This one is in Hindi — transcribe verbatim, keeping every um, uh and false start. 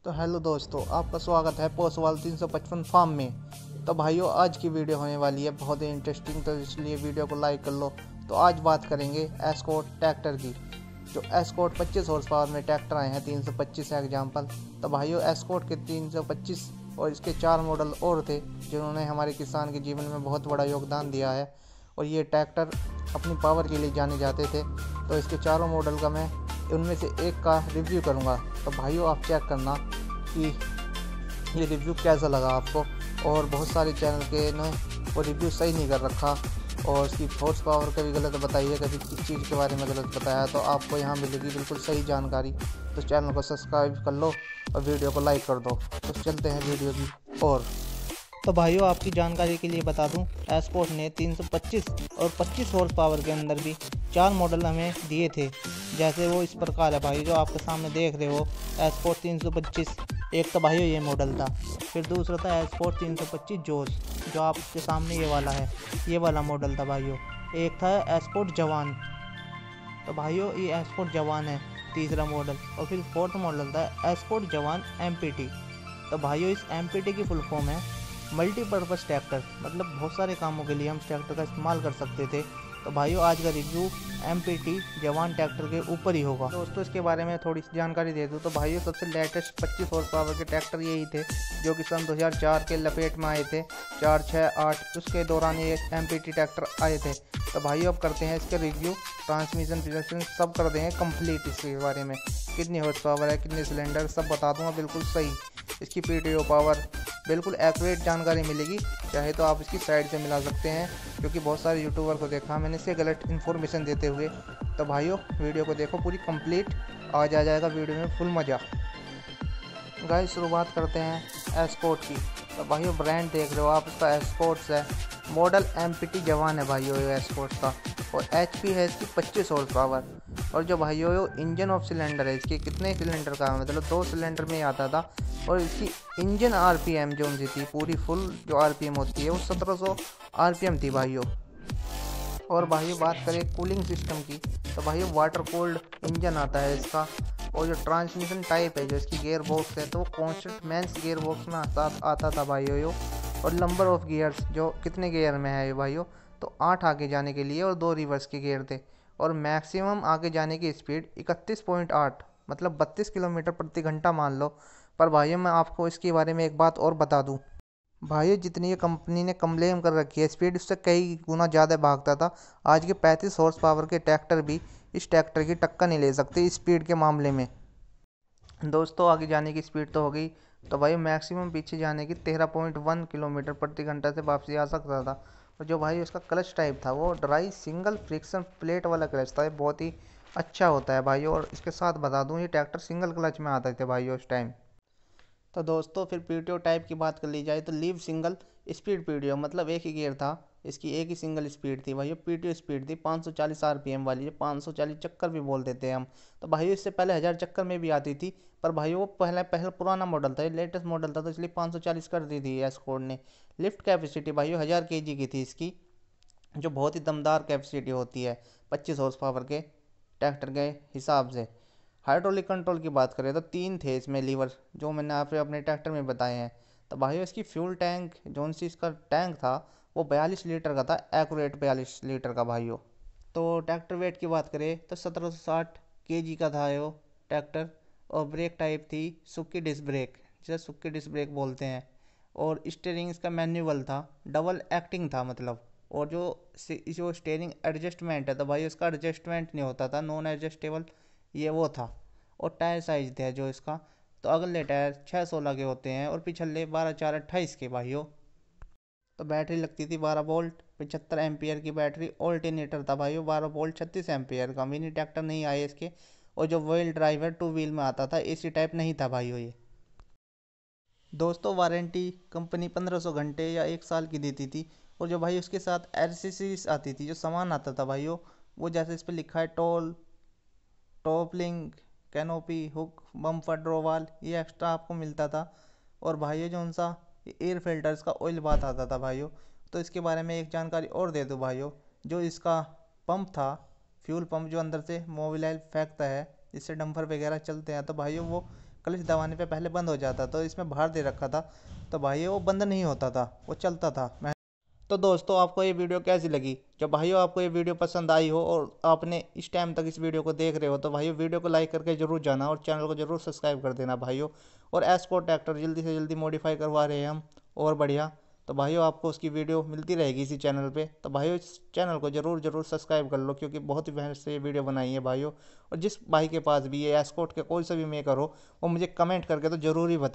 तो हेलो दोस्तों, आपका स्वागत है पोसवाल तीन सौ पचपन फार्म में। तो भाइयों, आज की वीडियो होने वाली है बहुत ही इंटरेस्टिंग, तो इसलिए वीडियो को लाइक कर लो। तो आज बात करेंगे एस्कॉर्ट ट्रैक्टर की। जो एस्कॉर्ट पच्चीस हॉर्स पावर में ट्रैक्टर आए हैं तीन सौ पच्चीस एग्जाम्पल। तो भाइयों, एस्कॉर्ट के तीन सौ पच्चीस और इसके चार मॉडल और थे जिन्होंने हमारे किसान के जीवन में बहुत बड़ा योगदान दिया है, और ये ट्रैक्टर अपनी पावर के लिए जाने जाते थे। तो इसके चारों मॉडल का मैं उनमें से एक का रिव्यू करूंगा। तो भाइयों, आप चेक करना कि ये रिव्यू कैसा लगा आपको। और बहुत सारे चैनल के ने वो रिव्यू सही नहीं कर रखा, और इसकी हॉर्स पावर कभी गलत बताई है, कभी किस चीज़ के बारे में गलत बताया, तो आपको यहाँ मिलेगी बिल्कुल सही जानकारी। तो चैनल को सब्सक्राइब कर लो और वीडियो को लाइक कर दो। तो चलते हैं वीडियो की और। तो भाइयों, आपकी जानकारी के लिए बता दूं, एस्कॉर्ट ने तीन सौ पच्चीस और पच्चीस हॉर्स पावर के अंदर भी चार मॉडल हमें दिए थे। जैसे वो इस प्रकार है भाई, जो आपके सामने देख रहे हो एस्कॉर्ट तीन सौ पच्चीस। एक तो भाइयों ये मॉडल था, फिर दूसरा था एस्कॉर्ट तीन सौ पच्चीस जोश, जो आपके सामने ये वाला है, ये वाला मॉडल था भाइयों। एक था एस्कॉर्ट जवान, तो भाइयों ये एस्कॉर्ट जवान है तीसरा मॉडल। और फिर फोर्थ मॉडल था Escort Jawan M P T. तो भाइयों, इस एम पी टी की फुल फॉर्म है मल्टीपर्पज़ ट्रैक्टर, मतलब बहुत सारे कामों के लिए हम इस ट्रैक्टर का इस्तेमाल कर सकते थे। तो भाइयों, आज का review M P T Jawan tractor के ऊपर ही होगा। दोस्तों, इसके बारे में थोड़ी सी जानकारी दे दूं तो भाइयों, सबसे लेटेस्ट पच्चीस हॉर्स पावर के ट्रैक्टर यही थे जो कि सन दो हज़ार चार के लपेट में आए थे। चार छः आठ उसके दौरान ये एम पी टी ट्रैक्टर आए थे। तो भाइयों, अब करते हैं इसके रिव्यू, ट्रांसमिशन प्रोजेक्शन सब कर देंगे कंप्लीट। इसके बारे में कितनी हॉर्स पावर है, कितने सिलेंडर, सब बता दूंगा बिल्कुल सही। इसकी पी टी ओ पावर बिल्कुल एक्यूरेट जानकारी मिलेगी। चाहे तो आप इसकी साइड से मिला सकते हैं, क्योंकि बहुत सारे यूट्यूबर को देखा मैंने इसे गलत इन्फॉर्मेशन देते हुए। तो भाइयों, वीडियो को देखो पूरी कंप्लीट, आज आ जाएगा वीडियो में फुल मज़ा। गाइस, शुरुआत करते हैं एस्कॉर्ट की। तो भाइयों, ब्रांड देख रहे हो आप, इसका एस्कॉर्ट्स है, मॉडल एम पी टी जवान है भाइयों ये एस्कॉर्ट्स का, और एच पी है इसकी पच्चीस हॉर्स पावर। और जो भाइयों इंजन ऑफ सिलेंडर है इसकी, कितने सिलेंडर का है, मतलब दो सिलेंडर में ही आता था। और इसकी इंजन आर पी एम जो उनकी थी पूरी फुल जो आर पी एम होती है वो सत्रह सौ आर पी एम थी भाइयों। और भाइयों, बात करें कूलिंग सिस्टम की, तो भाइयों वाटर कोल्ड इंजन आता है इसका। और जो ट्रांसमिशन टाइप है, जो इसकी गियर बॉक्स है, तो वो कॉन्स्टेंट मैंस गियर बॉक्स में आता आता था भाइयों यो। और नंबर ऑफ गियर्स, जो कितने गियर में है ये भाइयों, तो आठ आगे जाने के लिए और दो रिवर्स के गियर थे। और मैक्सिमम आगे जाने की स्पीड इकतीस पॉइंट आठ, मतलब बत्तीस किलोमीटर प्रति घंटा मान लो। पर भाइयों, मैं आपको इसके बारे में एक बात और बता दूं भाइयों, जितनी ये कंपनी ने कंप्लेन कर रखी है स्पीड, उससे कई गुना ज़्यादा भागता था। आज के पैंतीस हॉर्स पावर के ट्रैक्टर भी इस ट्रैक्टर की टक्कर नहीं ले सकते स्पीड के मामले में। दोस्तों, आगे जाने की स्पीड तो हो गई, तो भाई मैक्सिमम पीछे जाने की तेरह पॉइंट वन किलोमीटर प्रति घंटा से वापसी आ सकता था। और जो भाई उसका क्लच टाइप था वो ड्राई सिंगल फ्रिक्शन प्लेट वाला क्लच था, ये बहुत ही अच्छा होता है भाइयों। और इसके साथ बता दूं, ये ट्रैक्टर सिंगल क्लच में आते थे भाइयों उस टाइम। तो दोस्तों, फिर पी टी ओ टाइप की बात कर ली जाए तो live single speed P T O, मतलब एक ही गियर था, इसकी एक ही सिंगल स्पीड थी भाइयों। पी टी ओ स्पीड थी पाँच सौ चालीस आर पी एम वाली, जो पाँच सौ चालीस चक्कर भी बोल देते हैं हम। तो भाइयों, इससे पहले हज़ार चक्कर में भी आती थी, पर भाइयों वो पहले पहले पुराना मॉडल था, ये लेटेस्ट मॉडल था, तो इसलिए पाँच सौ चालीस कर दी थी एस्कॉर्ट ने। लिफ्ट कैपेसिटी भाइयों हज़ार के जी की थी इसकी, जो बहुत ही दमदार कैपेसिटी होती है पच्चीस हॉर्स पावर के ट्रैक्टर के हिसाब से। हाइड्रोलिक कंट्रोल की बात करें तो तीन थे इसमें लीवर, जो मैंने आपको अपने ट्रैक्टर में बताए हैं। तो भाइयों, इसकी फ्यूल टैंक जो सी इसका टैंक था वो बयालीस लीटर का था, एक्यूरेट बयालीस लीटर का भाइयों। तो ट्रैक्टर वेट की बात करें तो सत्रह सौ साठ के जी का था वो ट्रैक्टर। और ब्रेक टाइप थी सुक्की डिस्क ब्रेक, जिसे सुक्की डिस्क ब्रेक बोलते हैं। और स्टीयरिंग इसका मैनुअल था, डबल एक्टिंग था मतलब। और जो जो स्टीयरिंग एडजस्टमेंट है, तो भाई उसका एडजस्टमेंट नहीं होता था, नॉन एडजस्टेबल ये वो था। और टायर साइज थे जो इसका, तो अगले टायर छः सोलह के होते हैं और पिछले बारह चार अट्ठाईस के भाइयों। तो बैटरी लगती थी बारह वोल्ट पचहत्तर एम्पियर की बैटरी। ऑल्टरनेटर था भाइयों बारह वोल्ट छत्तीस एम्पियर का। मिनी ट्रैक्टर नहीं आए इसके। और जो व्हील ड्राइव है टू व्हील में आता था, एसी टाइप नहीं था भाइयों ये। दोस्तों, वारंटी कंपनी पंद्रह सौ घंटे या एक साल की देती थी। और जो भाई उसके साथ एसेसरीज आती थी, जो सामान आता था भाइयों, वो जैसे इस पर लिखा है tool, top link, canopy, hook, bumper, drawbar, ये एक्स्ट्रा आपको मिलता था। और भाइयों, जो उनसा एयर फिल्टर्स का ऑयल बात आता था भाइयों। तो इसके बारे में एक जानकारी और दे दूँ भाइयों, जो इसका पंप था, फ्यूल पंप जो अंदर से मोबिलाइल फेंकता है जिससे डंपर वगैरह चलते हैं, तो भाइयों वो क्लच दबाने पे पहले बंद हो जाता, तो इसमें बाहर दे रखा था तो भाई वो बंद नहीं होता था, वो चलता था। मैं तो दोस्तों आपको ये वीडियो कैसी लगी? जब भाइयों आपको ये वीडियो पसंद आई हो और आपने इस टाइम तक इस वीडियो को देख रहे हो तो भाइयों वीडियो को लाइक करके जरूर जाना और चैनल को जरूर सब्सक्राइब कर देना भाइयों। और एस्कॉर्ट ट्रैक्टर जल्दी से जल्दी मॉडिफाई करवा रहे हैं हम, और बढ़िया। तो भाइयों आपको उसकी वीडियो मिलती रहेगी इसी चैनल पे, तो भाइयों इस चैनल को जरूर जरूर सब्सक्राइब कर लो, क्योंकि बहुत ही मेहनत से ये वीडियो बनाई है भाइयों। और जिस भाई के पास भी ये एस्कॉर्ट के कोई सा भी मेकर हो वो मुझे कमेंट करके तो जरूर ही बता